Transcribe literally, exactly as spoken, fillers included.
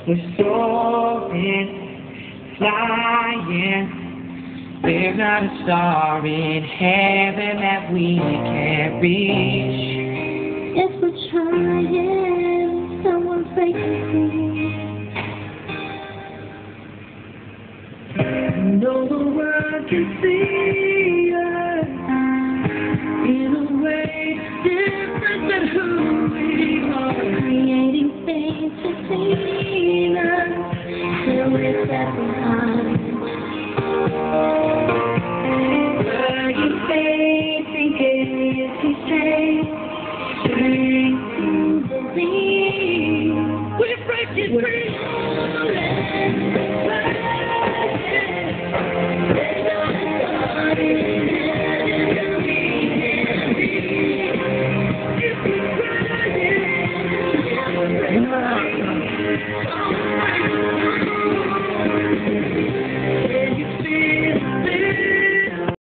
We're soaring, flying. There's not a star in heaven that we can't reach. If we're trying, someone's breaking through. No, the world can see.